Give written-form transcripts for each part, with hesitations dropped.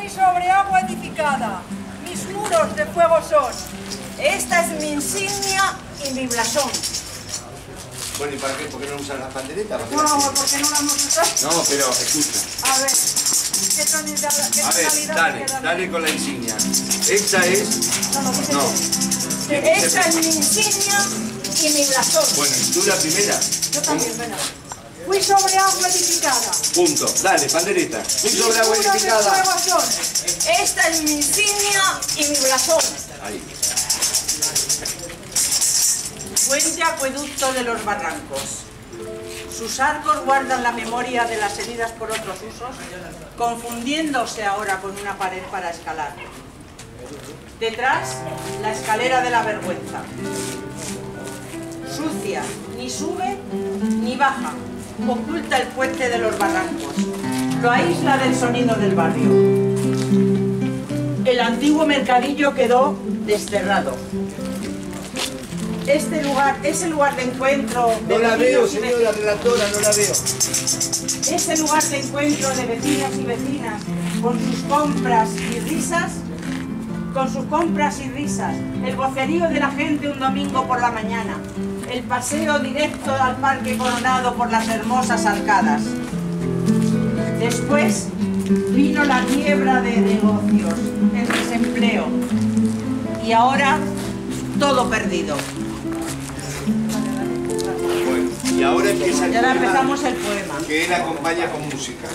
Fui sobre agua edificada, mis muros de fuego son. Esta es mi insignia y mi blasón. Bueno, ¿y para qué? ¿Por qué no usan las panderetas? No, porque no las hemos usado. No, pero escucha. A ver, ¿qué tonalidad? A ver, dale con la insignia. Esta es... No, dice No. Esta es mi insignia y mi blasón. Bueno, ¿y tú la primera? Yo también, venga. Fui sobre agua edificada. Punto. Dale, pandereta. Fui sobre agua Mis muros de edificada. fuego son. Esta es mi insignia y mi blasón. Ahí. Fuente acueducto de los barrancos. Sus arcos guardan la memoria de las heridas por otros usos, confundiéndose ahora con una pared para escalar. Detrás, la escalera de la vergüenza. Sucia, ni sube ni baja, oculta el puente de los barrancos, lo aísla del sonido del barrio. El antiguo mercadillo quedó desterrado. Este lugar, ese lugar de encuentro de No la veo, vecinos y señora relatora, no la veo. Este lugar de encuentro de vecinos y vecinas con sus compras y risas, el vocerío de la gente un domingo por la mañana, el paseo directo al Parque Coronado por las hermosas arcadas. Después vino la quiebra de negocios, el desempleo y ahora todo perdido. Bueno, y ahora empieza el Y ahora poema, empezamos el poema. que él acompaña con música.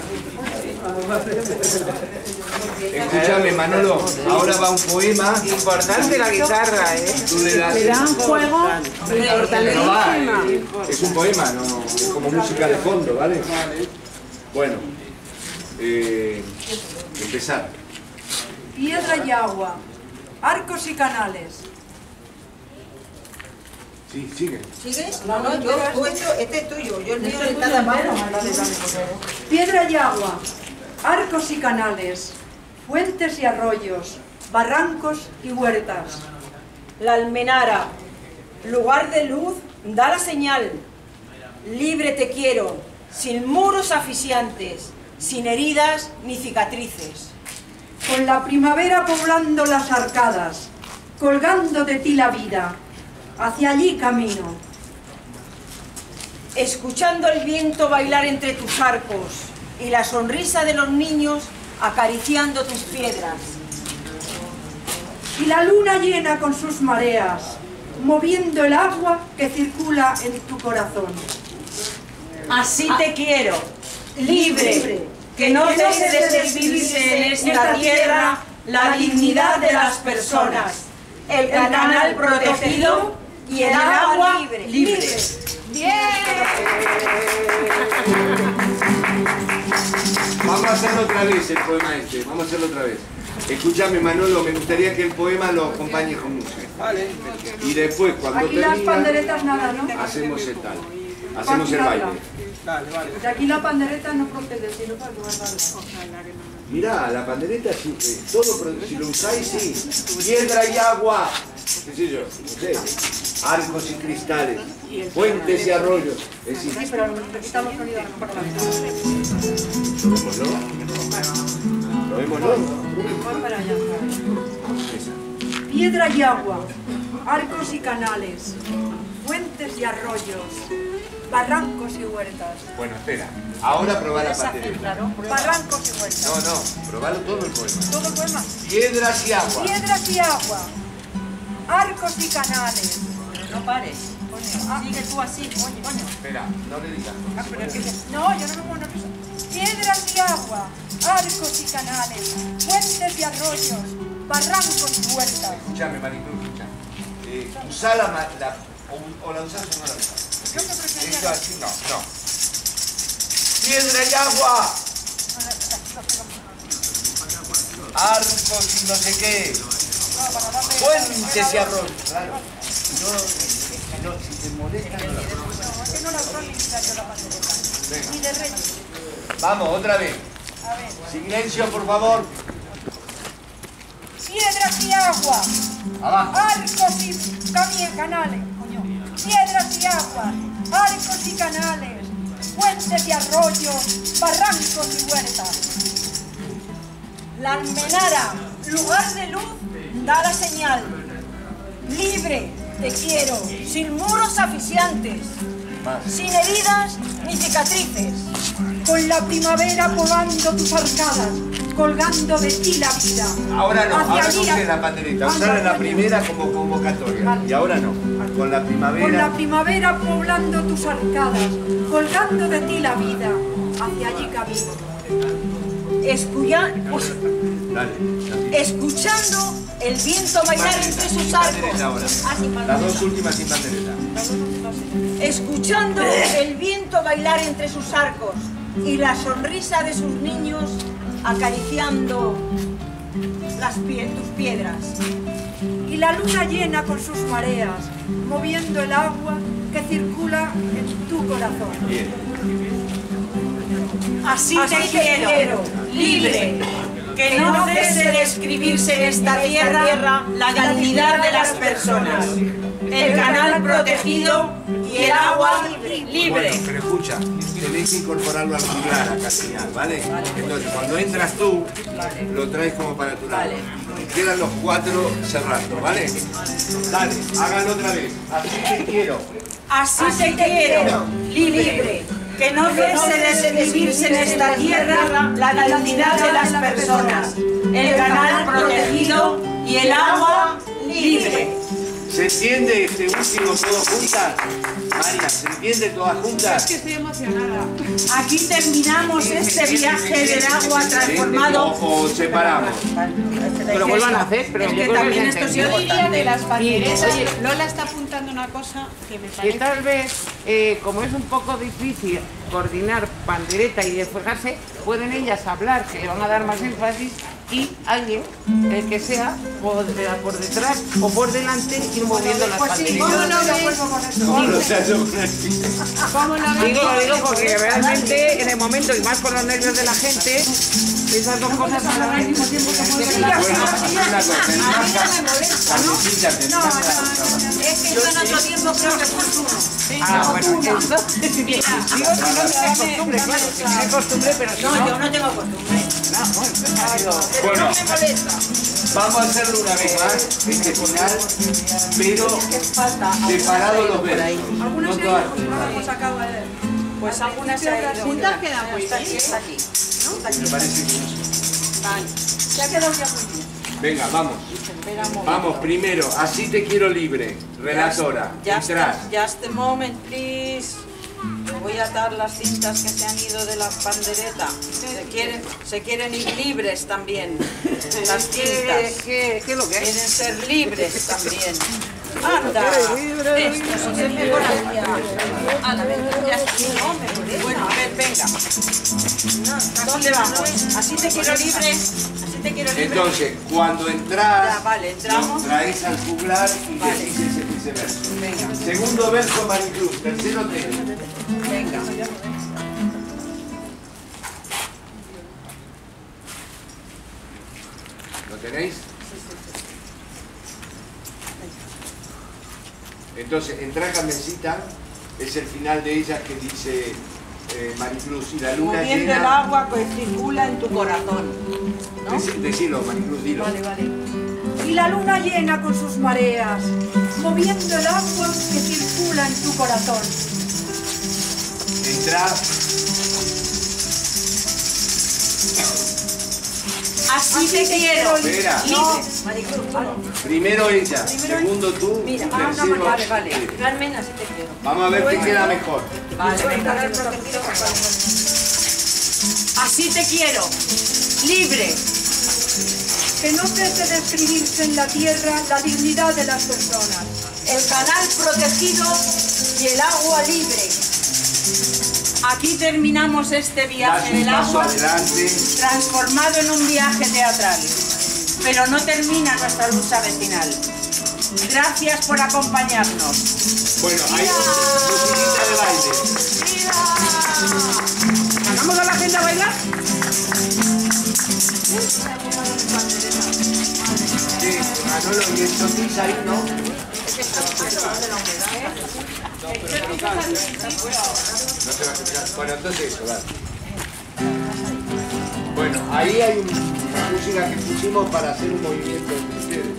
Escúchame, Manolo, ahora va un poema. Importante la guitarra, ¿eh? Tú le das... Juego. Pero va, es un poema, no es como música de fondo, ¿vale? Bueno, empezar. Piedra y agua, arcos y canales. Sí, sigue. ¿Sigues? No, yo cuento, este es tuyo, yo el mío está de mano. Piedra y agua, arcos y canales, fuentes y arroyos, barrancos y huertas. La almenara, lugar de luz, da la señal. Libre te quiero, sin muros asfixiantes, sin heridas ni cicatrices. Con la primavera poblando las arcadas, colgando de ti la vida, hacia allí camino. Escuchando el viento bailar entre tus arcos y la sonrisa de los niños acariciando tus piedras. Y la luna llena con sus mareas, moviendo el agua que circula en tu corazón. Así te quiero, libre, que no deje de servirse en esta tierra la dignidad de las personas, el canal protegido y el agua libre. ¡Bien! Vamos a hacerlo otra vez el poema este, vamos a hacerlo otra vez. Escúchame, Manolo, me gustaría que el poema lo acompañe con música. Vale. Y después, cuando Aquí las termina, panderetas nada, ¿no? hacemos el tal. Hacemos el baile. De aquí la pandereta no procede, sino para guardarla. Mirá, la pandereta, sí, todo, si lo usáis, sí. Piedra y agua, qué sé yo, no sé. Arcos y cristales, fuentes y arroyos. Es decir, Sí, pero le quitamos sonido. probémoslo. Voy para allá. Piedra y agua, arcos y canales, fuentes y arroyos, barrancos y huertas. Bueno, espera, ahora probá la pandereta. Barrancos y huertas. No, no, probalo todo el poema. Todo el poema. Piedras y agua. Piedras y agua, arcos y canales. No pares. Coño, Sigue tú así, coño. Espera, no le digas. No, yo no me pongo nerviosa. Piedras y agua, arcos y canales, fuentes y arroyos, barrancos y huertas. Escuchame, Marito, escucha. Usá la o la usás o no la usás. Yo que prefería... Esto así, no, no. Piedra y agua. Arcos y no sé qué. Fuentes y arroyos. Claro. Si te molesta, no la usas. No, es que no la uso ni yo la pandereta. Ni de reyes. Vamos, otra vez. A ver. Silencio, por favor. Piedras y agua, Abajo. arcos y canales, coño. Piedras y agua, arcos y canales, fuentes y arroyos, barrancos y huertas. La almenara, lugar de luz, da la señal. Libre, te quiero, sin muros asfixiantes, sin heridas ni cicatrices. Con la primavera poblando tus arcadas, colgando de ti la vida. Ahora no, Hacia ahora allí- no usé la pandereta, usar la primera como convocatoria. Y ahora no, con la Con la primavera. primavera poblando tus arcadas, colgando de ti la vida. Hacia allí camino. Dale, Escuchando el viento bailar entre sus sin arcos. pandereta ahora. Sin Las pandereta. dos últimas sin pandereta. Escuchando el viento bailar entre sus arcos y la sonrisa de sus niños acariciando tus piedras. Y la luna llena con sus mareas, moviendo el agua que circula en tu corazón. Bien. Así te quiero, libre, que no cese de escribirse en esta tierra la dignidad de las personas, el canal protegido y el agua libre. Bueno, pero escucha, tenés que incorporarlo al juglar, a señal, ¿vale? Entonces, cuando entras tú, lo traes como para tu lado. Y quedan los cuatro cerrando, ¿vale? Dale, háganlo otra vez. Así te quiero. Así te quiero, libre, que no cese de escribirse en esta tierra la dignidad de las personas, el canal protegido y el agua libre. ¿Se entiende este último todos juntas? María, ¿se entiende todas juntas? Es que estoy emocionada. Aquí terminamos este viaje del agua transformado. O separamos. Que lo vuelvan a hacer, pero Es yo que creo que también se esto sí Yo entendió. diría de las panderetas. Oye, Lola está apuntando una cosa que me que parece. tal vez, como es un poco difícil coordinar pandereta y desfogarse, pueden ellas hablar, que le van a dar más énfasis, y alguien, el que sea, por detrás o por delante, ir moviendo las ¿Cómo panderitas. lo ves? No, no se hace una ¿Cómo lo ves? Digo porque realmente en el momento, y más con los nervios de la gente, esas dos cosas van al mismo tiempo que mueven las Bueno, una cosa, Es que yo en otro tiempo creo que fue uno. Ah, bueno, entonces, digo, si no tiene costumbre, claro, si tiene costumbre, pero si No, no, yo no tengo costumbre. no, bueno, entonces ha sido... Bueno, No me molesta. vamos a hacerlo una vez más, este final, pero separado los versos. No Algunas todas. no hemos acabado de leer. Pues algunas se ha ido. Juntas quedan muy Está bien. aquí, está aquí. Me parece que no. Se ha quedado ya muy bien. Venga, vamos. Vamos, primero, así te quiero libre. Relatora, entrar. Just a moment, please. Me voy a atar las cintas que se han ido de la pandereta. Se quieren ir libres también. Las cintas. ¿Qué es lo que Quieren es? ser libres también. ¡Anda! Esto sí se me conocía. Bueno, a ver, venga. ¿Dónde vamos? ¿Así te quiero libre? ¿Así te quiero libre? Entonces, cuando entras, Ya, vale, entramos. lo traes al juglar y decís ese verso. Venga, Segundo verso, Maricruz. Tercero, Tere. venga. ¿Lo tenéis? Entonces, entra Carmencita, es el final de ella que dice Maricruz, y la luna Moviendo el llena... agua que circula en tu corazón. Decilo, Maricruz, dilo. Vale, vale. Y la luna llena con sus mareas, moviendo el agua que circula en tu corazón. Entra... Así te quiero. Espera. No, Maricruz, Primero ella, segundo tú, tercero... Vale. Sí. Carmen, así te quiero. Vamos a ver qué queda mejor. Vale, venga. Así te quiero, libre. que no cese de escribirse en la tierra la dignidad de las personas. El canal protegido y el agua libre. Aquí terminamos este Das viaje un del paso agua adelante. transformado en un viaje teatral. Pero no termina nuestra lucha vecinal. Gracias por acompañarnos. Bueno, hay musiquita de baile. ¿Mandamos a la gente a bailar? Sí, Manolo, y el chotis ahí, ¿no? No te va a escuchar. Bueno, entonces eso, dale. Bueno, ahí hay una música que pusimos para hacer un movimiento entre ustedes.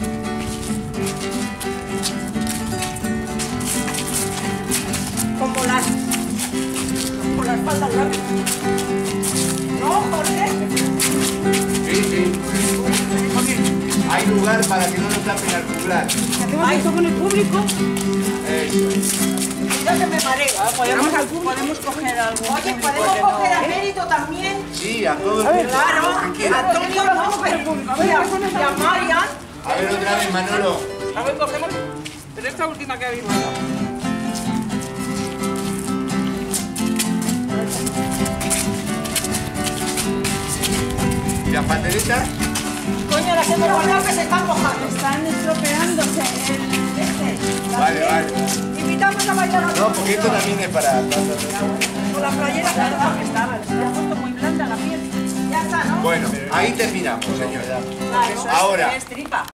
Como las faldas largas. ¿No, Jorge? Sí. Hay lugar para que no nos tapen al juglar. ¿Hacemos esto con el público? Eso. Ya que me mareo. Podemos coger algo. Oye, ¿podemos coger a Mérito también? Sí, a todo el mundo. Claro, lo que quieran. a Antonio López y a Marian. A ver otra vez, Manolo. A ver, cogemos. Pero esta última que habéis mandado. ¿Y las panderetas? Coño, las hemos guardado que se están mojando. Están estropeándose Vale. Invitamos a bailar a No, porque esto también es para... con la playera que estaba. Se ha puesto muy blanda la piel. Ya está, ¿no? Bueno, ahí terminamos, señora. Claro. Ahora, Es tripa.